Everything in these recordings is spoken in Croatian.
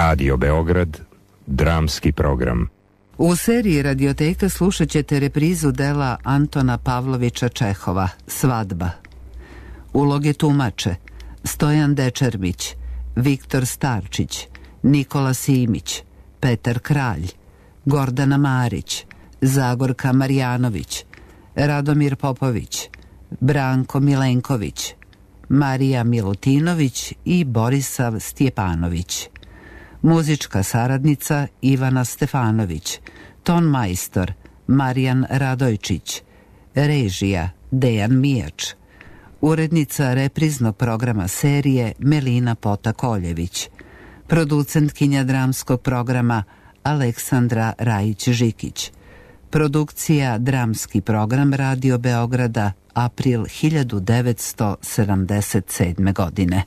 Radio Beograd, dramski program. U seriji Radioteka slušat ćete reprizu dela Antona Pavlovića Čehova, Svadba. Uloge tumače: Stojan Dečermić, Viktor Starčić, Nikola Simić, Petar Kralj, Gordana Marić, Zagorka Marjanović, Radomir Popović, Branko Milenković, Marija Milutinović i Borisav Stjepanović. Muzička saradnica Ivana Stefanović, ton majstor Marijan Radojčić, režija Dejan Mijač, urednica repriznog programa serije Melina Pota-Koljević, producentkinja dramskog programa Aleksandra Rajić-Žikić. Produkcija Dramski program Radio Beograda, april 1977. godine.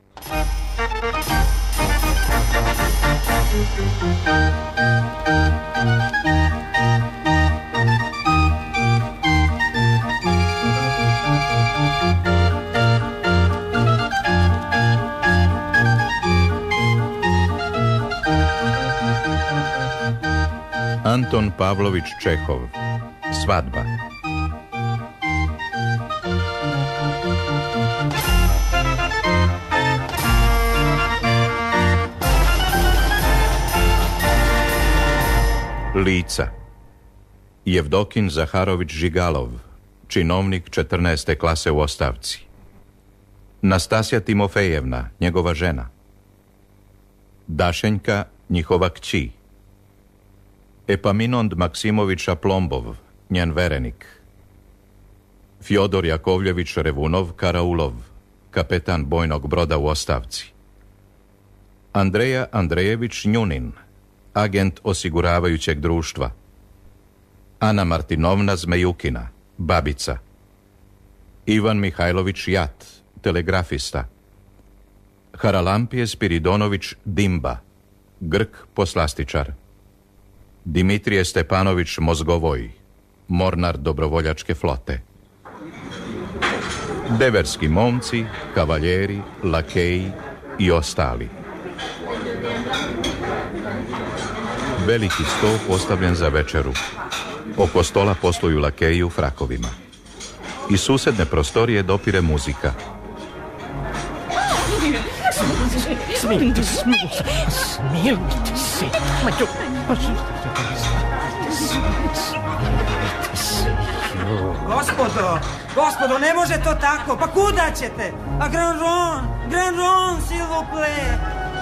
Anton Pavlović Čehov, Svadba. Lica: Jevdokin Zaharović Žigalov, činovnik 14. klase u ostavci. Nastasja Timofejevna, njegova žena. Dašenjka, njihova kći. Epaminond Maksimović Plombov, njen verenik. Fjodor Jakovljević Revunov Karaulov, kapetan bojnog broda u ostavci. Andreja Andrejević Njunin, agent osiguravajućeg društva. Ana Martinovna Zmejukina, babica. Ivan Mihajlović Jat, telegrafista. Haralampije Spiridonović Dimba, Grk poslastičar. Dimitrije Stepanović Mozgovoj, mornar dobrovoljačke flote. Deverski momci, kavaljeri, lakeji i ostali. Veliki sto postavljen za večeru. Oko stola posluju lakeji u frakovima. Iz susedne prostorije dopire muzika. Smijte se. Gospodo, ne može to tako. Pa kuda ćete? A Grand Ron, s'il vous plaît.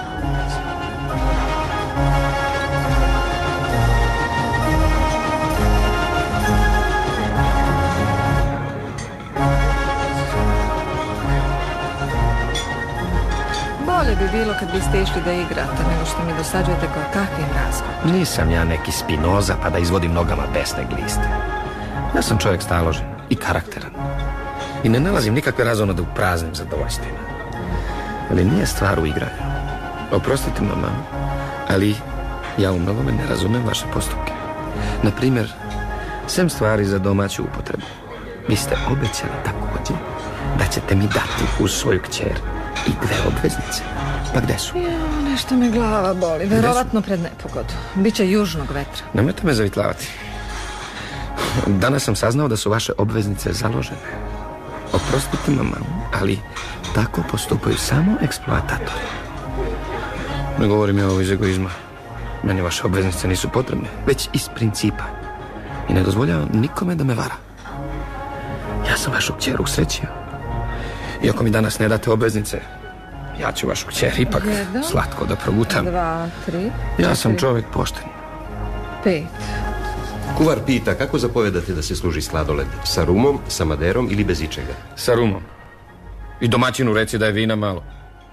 Bolje bi bilo kad biste išli da igrate, nego što mi dosađujete kao kakvim razgovorom. Nisam ja neki Spinoza pa da izvodim nogama besne gliste. Ja sam čovjek staložen i karakteran. I ne nalazim nikakve razone da upraznim zadovoljstvima. Ali nije stvar u igranju. Oprostite, mama, ali ja u mnogome ne razumem vaše postupke. Naprimjer, sem stvari za domaću upotrebu. Vi ste obećali također da ćete mi dati uz svoju kćer i 2 obveznice. Pa gde su? Jo, nešto me glava boli. Verovatno pred nepogodu. Biće južnog vetra. Nemojte me zavitlavati. Danas sam saznao da su vaše obveznice založene. Oprostite, mama, ali tako postupaju samo eksploatatori. Ne govorim ja ovo iz egoizma. Meni vaše obveznice nisu potrebne, već iz principa. I ne dozvoljavam nikome da me vara. Ja sam vašu kćer usrećio. I ako mi danas ne date obveznice, ja ću vašu kćer ipak slatko da progutam. 2, 3. Ja sam čovjek pošten. 5. Kuvar pita kako zapovedate da se služi sladoled. Sa rumom, sa maderom ili bez ičega? Sa rumom. I domaćinu reci da je vina malo.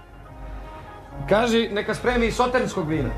Kaži neka spremi i soternskog vina.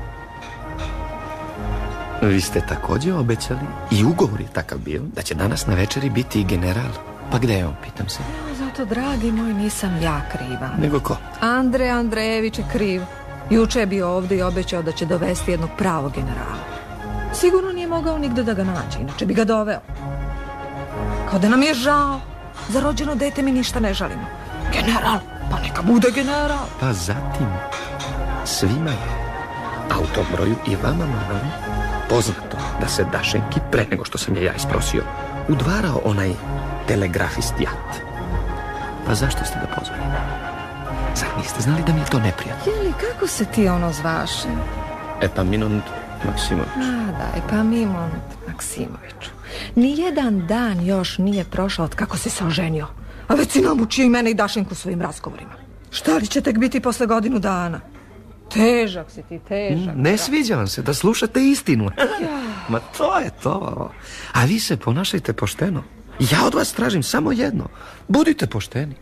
Vi ste također obećali, i ugovor je takav bio, da će danas na večeri biti i general. Pa gde je on, pitam se? Zato, dragi moj, nisam ja kriva. Nego ko? Andrej Andrejević je kriv. Juče je bio ovdje i obećao da će dovesti jednog pravog generala. Sigurno nije mogao nigde da ga nađe, inače bi ga doveo. Kao da nam je žao. Za rođeno dete mi ništa ne žalimo. General, pa neka bude general. Pa zatim, svima je. A u tom broju i vama, mama, poznato da se Dašenki, pre nego što sam je ja isprosio, udvarao onaj telegrafist Jat. Pa zašto ste ga pozvali? Zar niste znali da mi je to neprijatno? Jeli, kako se ti ono zvaše? Epaminond Maksimović. A da, Epaminond Maksimović. Nijedan dan još nije prošao od kako si se oženio. A već si namučio i mene i Dašenku svojim razgovorima. Šta li će tek biti posle godinu dana? Težak si ti, težak. Ne sviđa vam se da slušate istinu. Ma to je to. A vi se ponašajte pošteno. Ja od vas tražim samo jedno. Budite pošteni.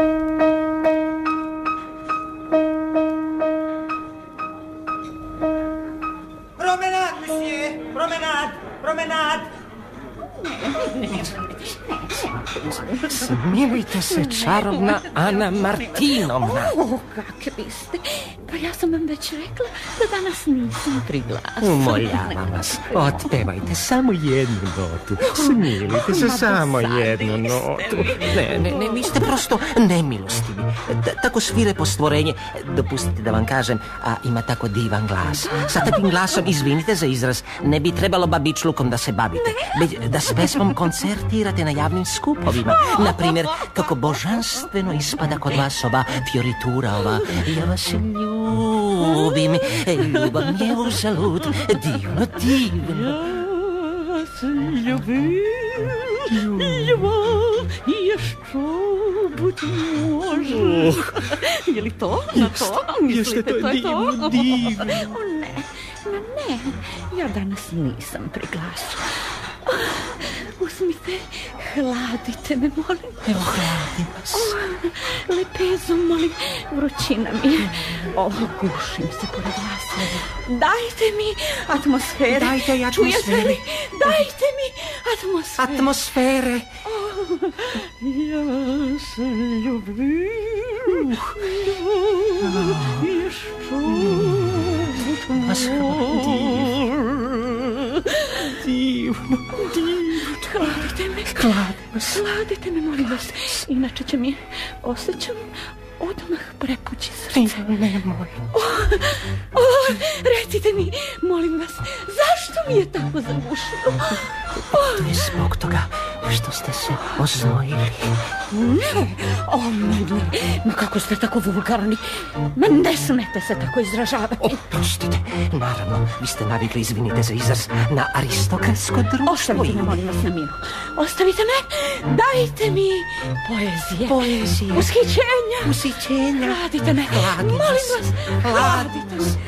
Promenad, monsieur, promenad, promenad. Smilujte se, čarobna Ana Martinovna. Kakvi ste? Pa ja sam vam već rekla da danas nisam pri glasu. Umoljavam vas, otpevajte samo jednu notu. Smilujte se, samo jednu notu. Ne, vi ste prosto nemilostivi. Tako svirepo stvorenje, dopustite da vam kažem, a ima tako divan glas. Sa takvim glasom, izvinite za izraz, ne bi trebalo babičlukom da se bavite, već da s pesmom koncertirate na javnim skupovima. Naprimjer, kako božanstveno ispada kod vas ova fioritura, ova ja vas ljubim, ljubav mi je uzalud, divno, divno. Ja vas ljubim, ljubav je što bud može. Je li to? Na to? Mislite, to je to? Divno. O ne, ja danas nisam pri glasu. Uzmite, hladite me, molim. Evo, hladim vas. Lepezom, molim, vrućina mi je. Gušim se pored vas. Dajte mi atmosfere. Dajte i atmosfere. Čujete li? Dajte mi atmosfere. Atmosfere. Ja se ljubim. Je što vas divno. Hladite me, molim vas. Inače će mi, osjećam, odmah prepući srce. Nemoj. Recite mi, molim vas, zašto mi je tako zagušilo? To je zbog toga što ste se oznojili. Ne, ma kako ste tako vulgarni. Ma ne smete se tako izražavati. Oprostite, naravno, vi ste navikli, izvinite za izraz, na aristokratsko društvo. Ostavite me, molim vas, na miru. Ostavite me, dajte mi poezije. Poezije. Ushićenja. Hladite me, molim vas, hladite se.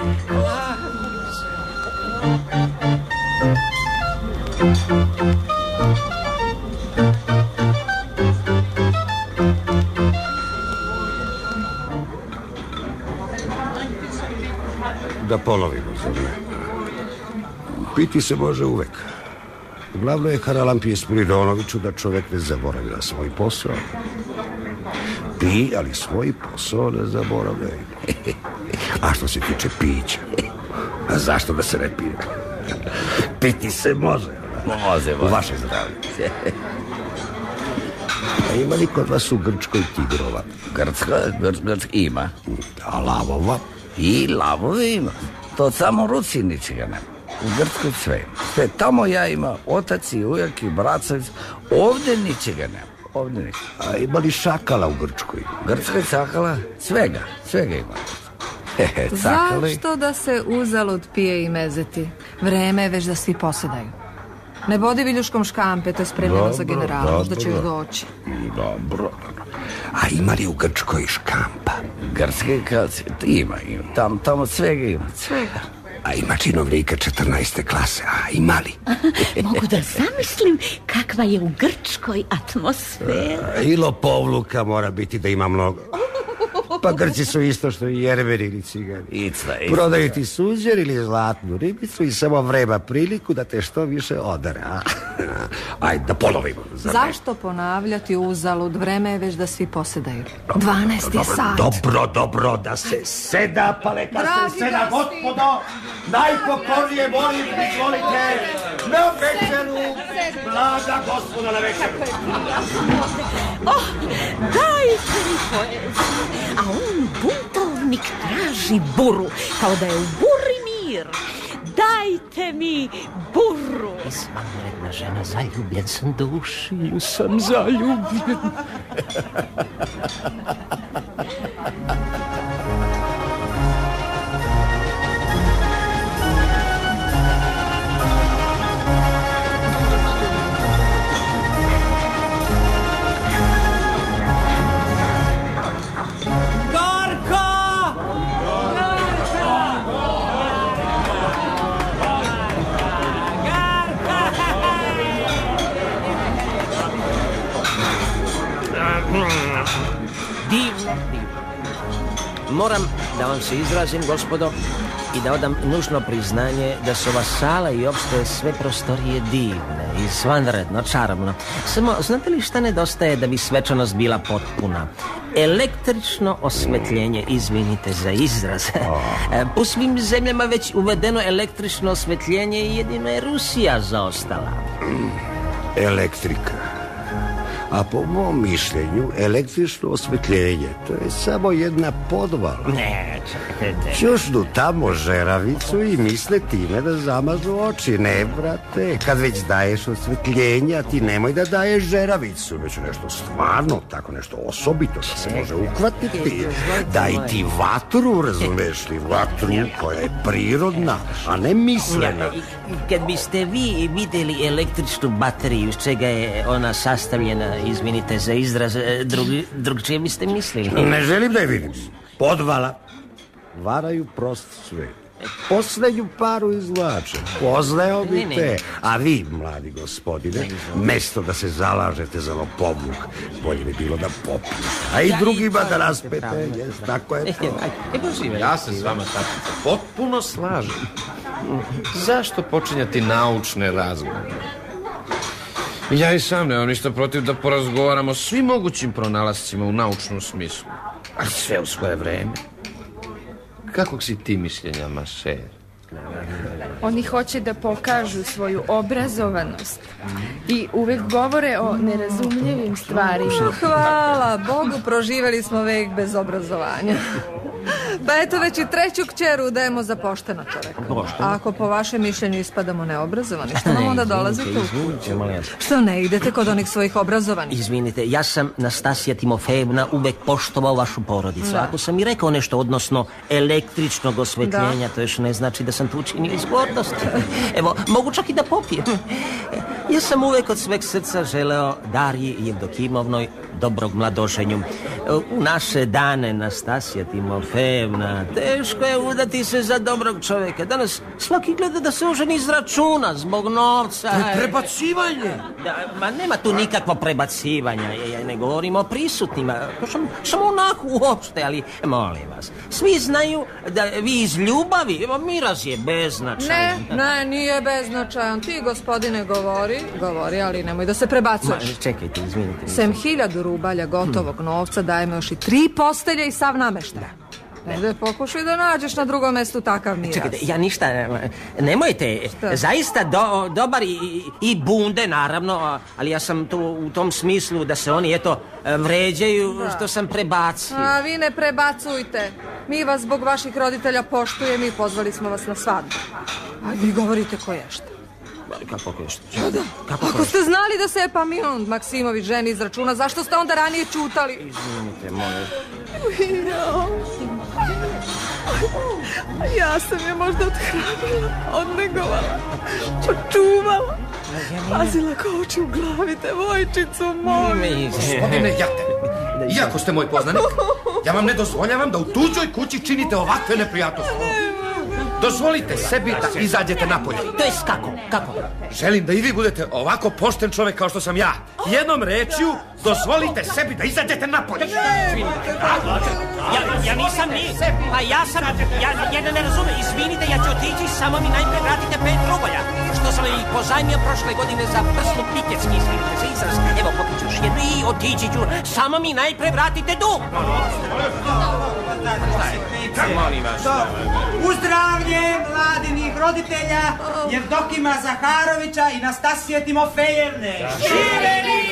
Da ponovimo, zar ne? Piti se može uvek. Glavno je Haralampije Spiridonoviću da čovek ne zaboravi na svoj posao. Pi, ali svoj posao ne zaboravljaj. A što se tiče pića, a zašto da se ne pije? Piti se može. Može. U vaše zdravlje. A ima li kod vas u Grčkoj tigrova? Grčka ima. A lavova? I lavovi ima. To samo Rusi ničega nema. U Grčkoj sve. Sve tamo ja ima otac i ujak i bracac. Ovdje ničega nema. Ovdje ničega. A ima li šakala u Grčkoj? Grčkoj šakala? Svega ima. Zašto da se uzalud pije i mezeti? Vreme je već da svi posedaju. Ne bodi viljuškom škampe, to je spremljeno za generala, možda će još doći. Dobro. A ima li u Grčkoj škampa? Grčke kalci, ima. Tamo svega ima, svega. A ima činovnika 14. klase, a ima li? Mogu da zamislim kakva je u Grčkoj atmosfera. I lopovluka mora biti da ima mnogo. Pa Grci su isto što i Jermeni ili Cigani. Prodaju ti suđer ili zlatnu ribicu i samo vreba priliku da te što više odare. Ajde, da ponovimo. Zašto ponavljati uzalud? Vreme je već da svi posedaju. 12. sat. Dobro, da se seda, pa neka se seda, gospodo. Najpokornije molim, izvolite, na večeru. Blaga gospoda na večeru. Dajte mi poeziju. A on, buntovnik, traži buru, kao da je u buri mir. mir. Dajte mi burru. Izvanredna žena, zaljubljen sam do ušiju, sam zaljubljen. Divno. Moram da vam se izrazim, gospodo, i da odam nužno priznanje da su ova sala i opšte sve prostorije divne, izvanredno, čarobno. Samo, znate li šta nedostaje da bi svečanost bila potpuna? Električno osvetljenje, izvinite za izraz. Po svim zemljama već uvedeno električno osvetljenje i jedino je Rusija zaostala. Elektrika. A po mom mišljenju, električno osvetljenje, to je samo jedna podvala. Ne, čekajte. Čušnu tamo žeravicu i misle time da zamažu oči. Ne, brate, kad već daješ osvetljenja, ti nemoj da daješ žeravicu, već nešto stvarno, tako nešto osobito, da se može uhvatiti. Daj ti vatru, razumeš li, vatru koja je prirodna, a ne mislena. Kad biste vi vidjeli električnu bateriju, iz čega je ona sastavljena, izvinite za izraz, drugčije biste mislili. Ne želim da je vidim. Podvala. Varaju prost svet. Poslednju paru izvlače. Poznao bi te. A vi, mladi gospodine, mesto da se zalažete za lopovluk, bolje bi bilo da popijete. A i drugima da raspete. Tako je to. Ja se s vama tako potpuno slažem. Zašto počinjati naučne razgovore? Ja i sam nemam ništa protiv da porazgovaramo o svim mogućim pronalascima u naučnom smislu. Ali sve u svoje vreme. Kakvog si ti mišljenja, Mašer? Oni hoće da pokažu svoju obrazovanost i uvek govore o nerazumljivim stvarima. Hvala Bogu, proživeli smo vek bez obrazovanja. Pa eto, već i treću kćeru udajemo za pošteno čoveka. A ako po vašem mišljenju ispadamo neobrazovani, što nam onda dolazite u kuću? Što ne idete kod onih svojih obrazovanih? Izvinite, ja sam Nastasija Timofejevna uvek poštovao vašu porodicu. Ako sam i rekao nešto odnosno električnog osvetljenja, to još ne znači da sam tu učinio iz gordosti. Evo, mogu čak i da popijem. Ja sam uvek od sveg srca želeo Dariji Jevdokimovnoj dobrog mladoženju. U naše dane, Nastasija Timofejevna, teško je udati se za dobrog čovjeka. Danas svaki gleda da se oženi iz računa zbog novca. To je prebacivanje. Ma nema tu nikakvo prebacivanja. Ja ne govorim o prisutnima. Samo onako uopšte, ali molim vas. Svi znaju da vi iz ljubavi, evo miraz je beznačajan. Ne, nije beznačajan. Ti, gospodine, govori, ali nemoj da se prebacuješ. Čekajte, izvinite. Sem 1000 rubalja gotovog novca dajemo još i 3 postelje i sav nameštaj. Ne pokušaj da nađeš na drugom mestu takav miraz. Čekajte, ja ništa, nemojte, zaista dobar i bunde, naravno, ali ja sam tu u tom smislu da se oni, eto, vređaju što sam prebacio. A vi ne prebacujte. Mi vas zbog vaših roditelja poštujemo i pozvali smo vas na svadbu. A vi govorite ko je šta. Kako je što? Ako ste znali da se Epamion Maksimović ženi iz računa, zašto ste onda ranije čutali? Izvinite, molim. Ja sam je možda othranila, odnegovala, počuvala, pazila ko oči u glavi, devojčicu moju. Gospodine Jate, iako ste moj poznanik, ja vam ne dozvoljavam da u tuđoj kući činite ovakve neprijatnosti. Dozvolite sebi da izađete napolje. To je kako? Želim da i vi budete ovako pošten čovjek kao što sam ja. Jednom rečju, dozvolite sebi da izađete napolje. Ja nisam ni. Pa ja sam, ja ne razumem. Izvinite, ja ću otići, samo mi najpre vratite 5 rubalja. Što sam i pozajmio prošle godine za prsnu piketski, izvinite za izraz. Evo, pokuću još jednu i otići ću. Samo mi najpre vratite dug. Molim vas. Uzdravlje mladinih roditelja Jevdokima Zaharovića i Nastasije Timofejevne. Živeli!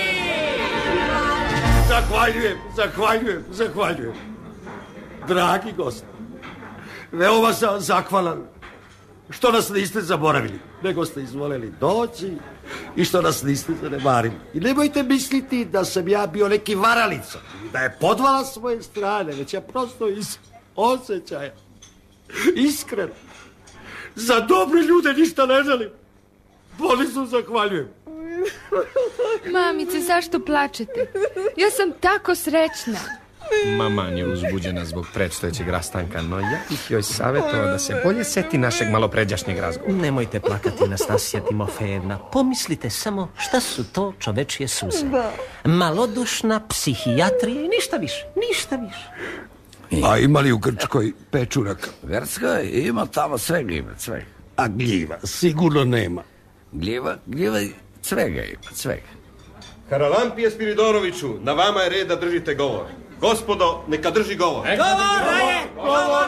Zahvaljujem. Dragi gost, veoma sam zahvalan. što nas niste zaboravili, nego ste izvoleli doći i što nas niste zanemarili. I nemojte misliti da sam ja bio neki varalica, da je podvala s moje strane, već ja prosto iz osjećaja, iskreno, za dobre ljude ništa ne želim. Borisu zahvaljujem. Mamice, zašto plačete? Ja sam tako srećna. Mama je uzbuđena zbog predstojećeg rastanka, no ja bih joj savjetovao da se bolje seti našeg malopređašnjeg razgovora. Nemojte plakati, Nastasija Timofejevna. Pomislite samo šta su to čovečije suze. Malodušna psihijatrija i ništa više. Ništa više. A ima li u Grčkoj pečuraka? Grčkoj ima tamo svega ima, svega. A gljiva sigurno nema. Gljiva svega ima, svega. Haralampije Spiridonoviću, na vama je red da držite govor. Gospodo, neka drži govor. Govor!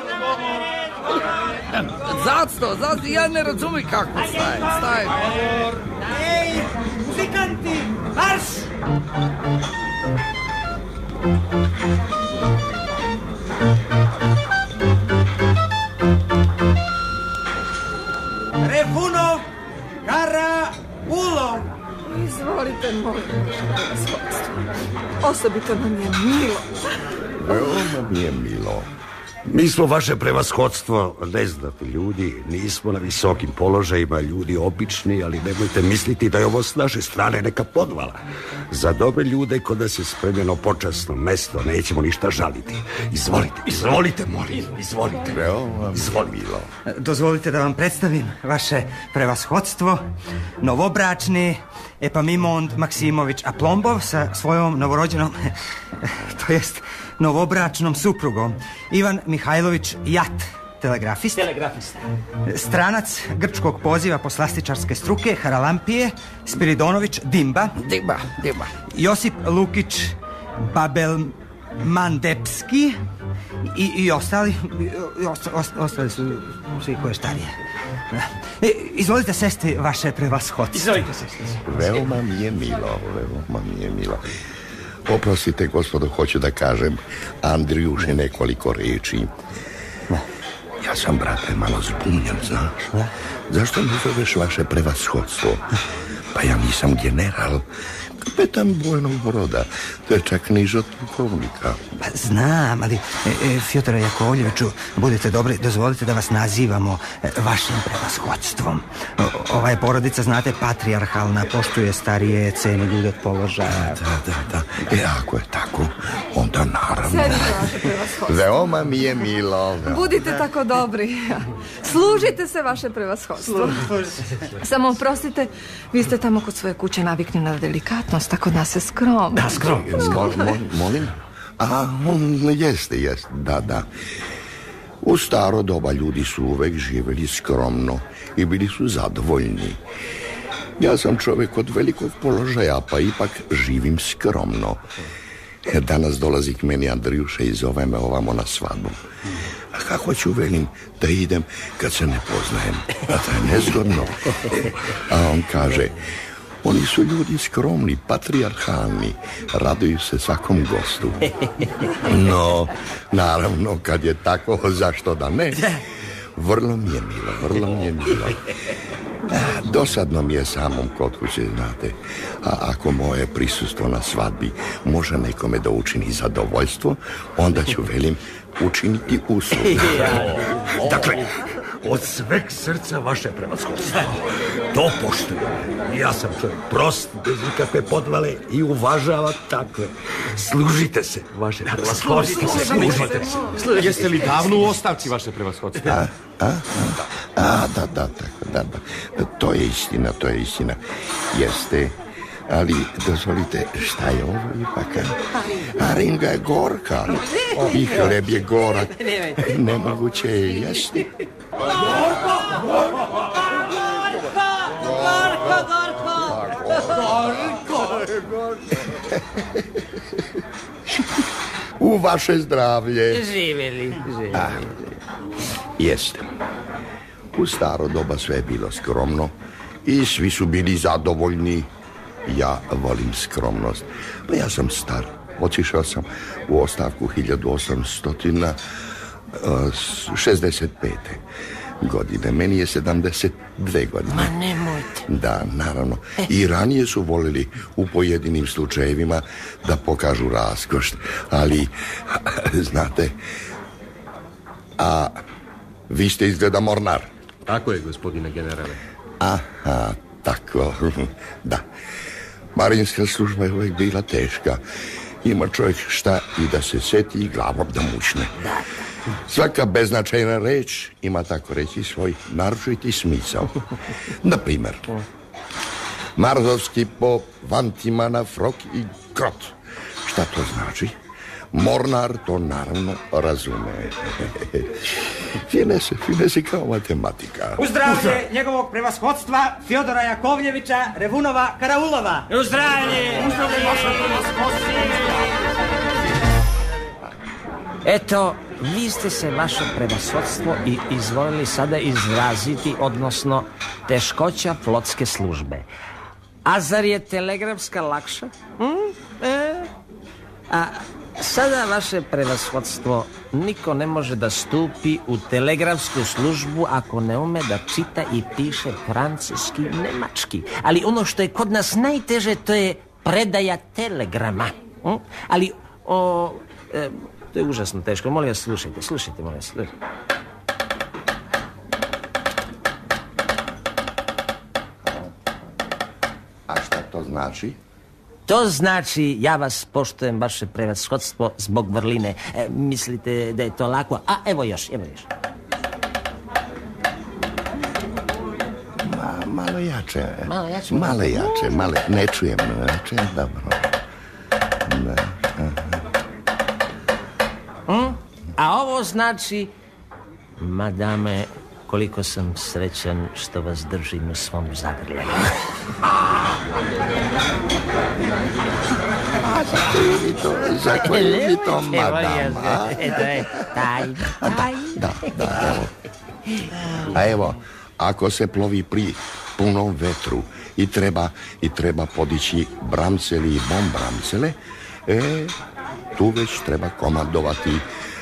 Zato, ja ne razumim kako staje. Ej, muzikanti, marš! Refunov, Karapulov. Izvolite, molim, osobito nam je milo. Veoma mi je milo. Mi smo vaše prevashodstvo neznatni ljudi, nismo na visokim položajima, ljudi obični, ali nemojte misliti da je ovo s naše strane neka podvala. Za dobre ljude kod nas je spremljeno počasno mesto, nećemo ništa žaliti. Izvolite, molim, izvolite. Veoma milo. Dozvolite da vam predstavim vaše prevashodstvo, novobračni Epamimond Maksimović Aplombov sa svojom novorođenom, to jest novobračnom suprugom, Ivan Mihajlović Jat, telegrafist. Stranac grčkog poziva poslastičarske struke, Haralampije Spiridonović Dimba. Josip Lukić Babelmandepski i ostali su svi koje starije. Izvolite sesti, vaše prevashodstvo. Veoma mi je milo. Oprostite, gospodo, hoću da kažem Andrijuše nekoliko reči. Ja sam, brate, malo zbunjen, znaš. Zašto mi zoveš vaše prevashodstvo? Pa ja nisam general, kapetan bojnog broda, to je čak niže od pukovnika. Pa znam, ali Fjodore Jakovljeviću, budite dobri, dozvolite da vas nazivamo vašim prevashodstvom. Ova je porodica, znate, patrijarhalna, poštuje starije, ceni ljude od položaja. Da. Ako je tako, onda naravno. Veoma mi je milo. Budite tako dobri. Služite se, vaše prevashodstvo. Samo oprostite, vi ste tamo kod svoje kuće navikni na delikatnost, tako da se skromno. Da, skromno. Molim? Jeste, da. U staro doba ljudi su uvek živjeli skromno i bili su zadovoljni. Ja sam čovjek od velikog položaja, pa ipak živim skromno. Danas dolazi k meni Andrijuša i zove me ovamo na svadbu. A kako ću velim da idem kad se ne poznajem? A to je nezgodno. A on kaže, oni su ljudi skromni, patrijarhalni, raduju se svakom gostu. No, naravno, kad je tako, zašto da ne? Vrlo mi je milo. Dosadno mi je samom kod kuće, znate. A ako moje prisustvo na svadbi može nekome da učini zadovoljstvo, onda ću, velim, učiniti uslugu. Dakle, od sveg srca vaše prevashodstvo. To poštujem. Ja sam čovjek prost, bez ikakve podvale i uvažava takve. Služite se, vaše prevashodstvo. Služite se. Jeste li davno u ostavci, vaše prevashodstvo? Da. To je istina. Jeste, ali dozvolite, šta je ovo ipak? Haringa je gorka i hleb je gorak. Nemoguće je jesti. U vaše zdravlje. Živjeli. Jeste. U staro doba sve je bilo skromno i svi su bili zadovoljni. Ja volim skromnost. Pa ja sam star. Otišao sam u ostavku 1865. godine. Meni je 72 godine. Ma nemojte. Da, naravno. I ranije su volili u pojedinim slučajevima da pokažu raskoš. Ali, znate, a vi ste izgleda mornar. Tako je, gospodine generale. Aha, tako, da. Marinska služba je uvijek bila teška. Ima čovjek šta i da se seti i glavom da mučne. Svaka beznačajna reč ima, tako reći, svoj naročiti smisao. Na primjer, Marzovski po Vantimana, Frok i Krot. Šta to znači? Mornar to naravno razume. Finese kao matematika. U zdravlje njegovog prevashodstva Fjodora Jakovljevića Revunova Karaulova. U zdravlje! Eto, vi ste se, vaše prevashodstvo, i izvolili sada izraziti, odnosno teškoća flotske službe. A zar je telegrafska lakša? A sada, vaše prevashodstvo, niko ne može da stupi u telegrafsku službu ako ne ume da čita i piše francuski, nemački. Ali ono što je kod nas najteže, to je predaja telegrama. Ali, to je užasno teško. Molim vas, slušajte, molim vas. A šta to znači? To znači, ja vas poštujem, vaše prevashodstvo, zbog vrline. Mislite da je to lako? A, evo još. Malo jače. Ne čujem, dobro. A ovo znači, madame, koliko sam srećan što vas držim u svom zagrljaju. Zakaj vi to, madam? Da, a evo, ako se plovi pri punom vetru i treba podići bramceli i bombramcele, tu već treba komandovati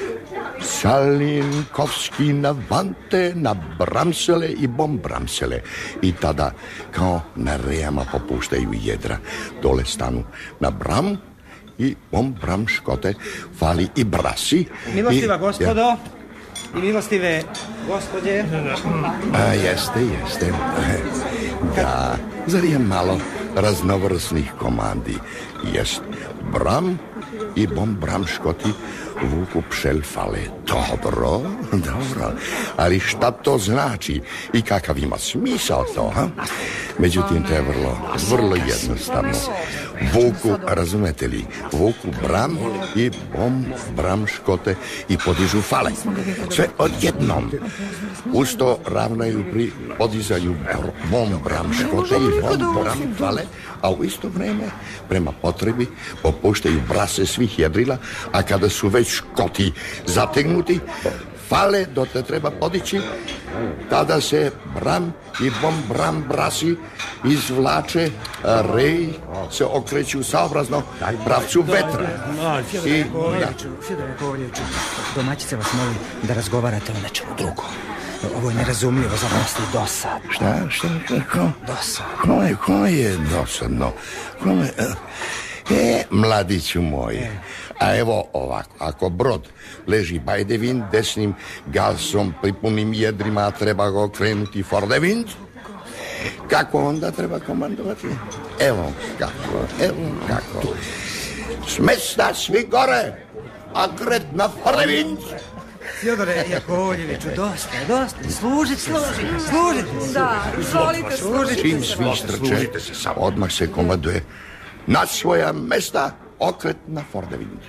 Salinkovski navante na bramsele i bombramsele. I tada, kao na rejama, popuštaju jedra. Dole stanu na bram i bombram škote, fali i brasi. Milostiva gospodo i milostive gospođe. Jeste. Da, zar je malo raznovrsnih komandi? Jest bram i bombram škoti vuku pšelfale. Dobro. Ali šta to znači i kakav ima smisao to, ha? Međutim, to je vrlo jednostavno. Razumete li, vuku bram i bombram škote i podižu fale. Sve odjednom. Uz to ravnaju pri podizanju bombram škote i bombram fale, a u isto vrijeme, prema potrebi, popuštaju brase svih jedrila, a kada su već škoti zategnuti, fale do te treba podići, tada se bram i bombram brasi izvlače, rej se okreću saobrazno pravcu vetra. Fjodor Jakovljeviću, domaćica vas molim da razgovarate o nečemu drugom. Ovo je nerazumljivo, za vas je dosadno. Šta? Dosadno. Ko je dosadno? Mladiću moj, a evo ovako, ako brod leži by the wind, desnim gasom pri punim jedrima, treba ga okrenuti for the wind, kako onda treba komandovati? Evo kako. S mesta svi gore, a kretna for the wind. Fjodore Jakovljeviću, dosta. Služite. Da, izvolite. Čim svi strče, odmah se komanduje na svoja mesta, okret na for the wind.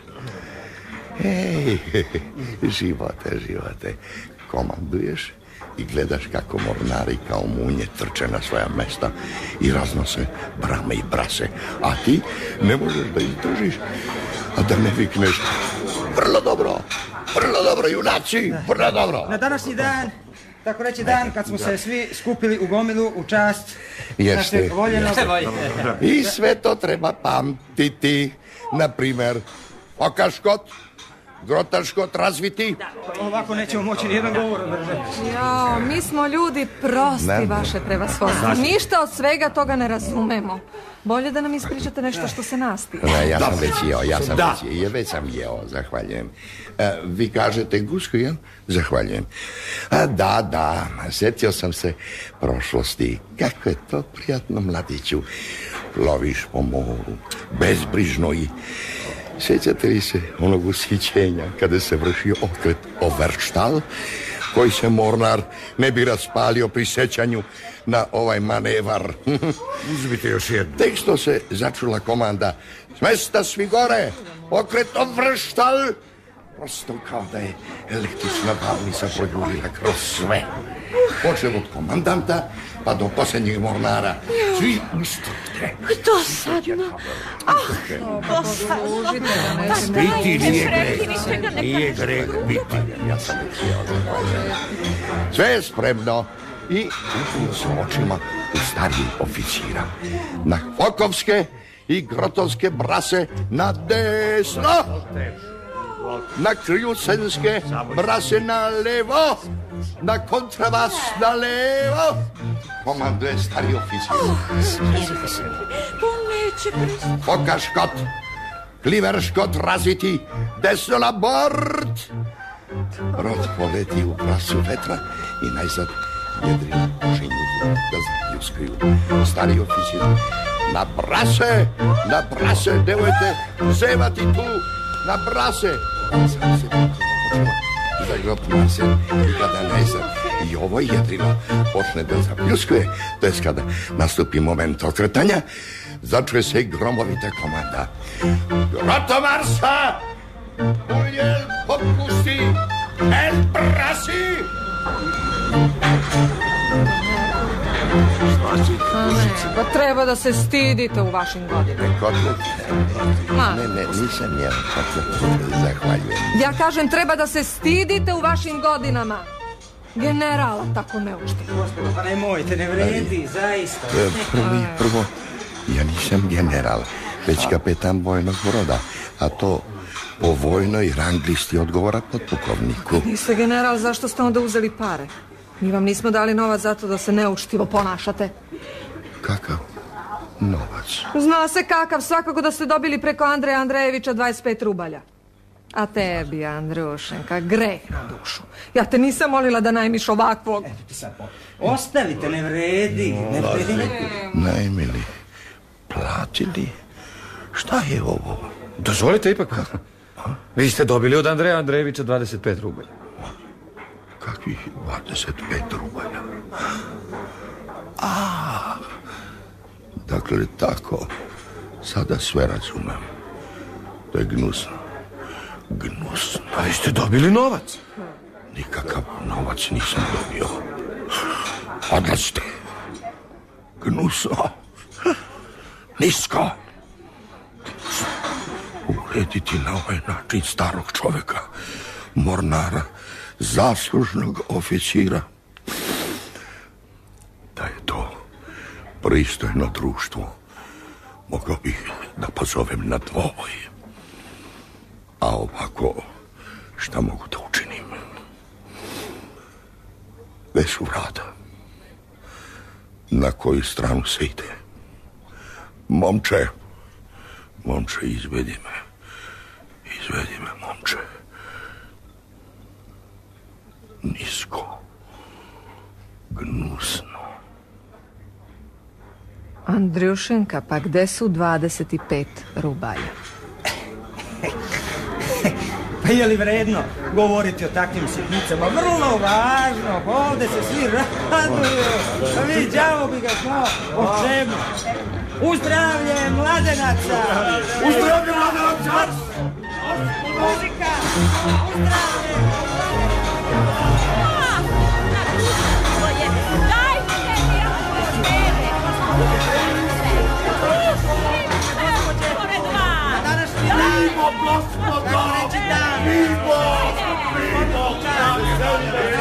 Živote. Komanduješ i gledaš kako mornari kao munje trče na svoja mesta i raznose brame i brase. A ti ne možeš da izdržiš, a da ne vikneš vrlo dobro, junaci, vrlo dobro. Na današnji dan, tako reći dan, kad smo se svi skupili u gomilu u čast našeg voljenog... I sve to treba pamtiti. Na primjer, okaškot, grotaškot razviti. Ovako nećemo moći nijedan govor održati. Jao, mi smo ljudi prosti, vaše prevashodstvo. Ništa od svega toga ne razumemo. Bolje da nam ispričate nešto što se nas tiče. Ja sam već jeo, zahvaljujem. Vi kažete gusku, jel? Zahvaljujem. Da, sjetio sam se prošlosti. Kako je to prijatno, mladiću. Ploviš po moru, bezbrižno i... Sjećate li se onog ushićenja kada se vršio okret o Verštal, koji se mornar ne bi raspalio pri sjećanju na ovaj manevar? Uzmite još jednu. Tek što se začula komanda s mesta svi gore, okret o Verštal, prosto kao da je električna valnica proljurila kroz sve. Počeo od komandanta pa do posljednjeg mornara. Svi ustrte. Dosadno. Biti nije greh biti. Ja sam sve je spremno i upio sam očima u stariji oficira. Na Fokovske i Grotovske brase na desno. Na Krjusenske brase na levo. Na kontravas na levo. Komanduje stari oficir. Fokaškot, kliverškot razviti, desno na bord. Rod poleti u prasu vetra i najzad jedrina šinju da zapljuskuju. Stari oficir, na brase, nemojte zevati tu, na brase. Sam se počela zagrotila se i kada najzad i ovo jedrilo počne da zapljuskuje, to je kada nastupi moment okretanja, začuje se gromovita komanda. Grotomarsa! Uljel popusti! El brasi! Pa treba da se stidite u vašim godinama. Ne, nisam ja. Zahvaljujem. Ja kažem, treba da se stidite u vašim godinama. Generala tako ne učite. Gospodo, pa nemojte, ne vredi, zaista. Prvo, ja nisam general, već kapetan vojnog broda, a to po vojnoj rang listi odgovara podpukovniku. Niste general, zašto ste onda uzeli pare? Mi vam nismo dali novac zato da se neučtivo ponašate. Kakav novac? Zna se kakav, svakako da ste dobili preko Andreja Andrejevića 25 rubalja. A tebi, Andrušenka, greh na dušu. Ja te nisam molila da najmiš ovakvog. Ostavite, ne vredi. Najmili, platili? Šta je ovo? Dozvolite ipak. Vi ste dobili od Andreja Andrejevića 25 rubalja. Kakvih 25 rubalja? Dakle, tako, sada sve razumem. To je gnusno. Gnusno. A vi ste dobili novac? Nikakav novac nisam dobio. Odlazite. Gnusno. Nisko. Urediti na ovaj način starog čoveka, mornara, zaslužnog oficira. Da je to pristojno društvo, mogao bih da pozovem na dvoboj. A ovako, šta mogu da učinim? Gde su vrata? Na koju stranu se ide? Momče, izvedi me. Izvedi me, momče. Nisko. Gnusno. Andrušenka, pa gde su 25 rubalja? Pa je li vredno govoriti o takvim sitnicama? Vrlo važno, ovde se svi raduju. Pa mi đavo bi ga znao o čemu. Uzdravlje mladenaca! Uzdravlje mladenaca! Muzika! Uzdravlje! Vivo, gospodo! Vivo!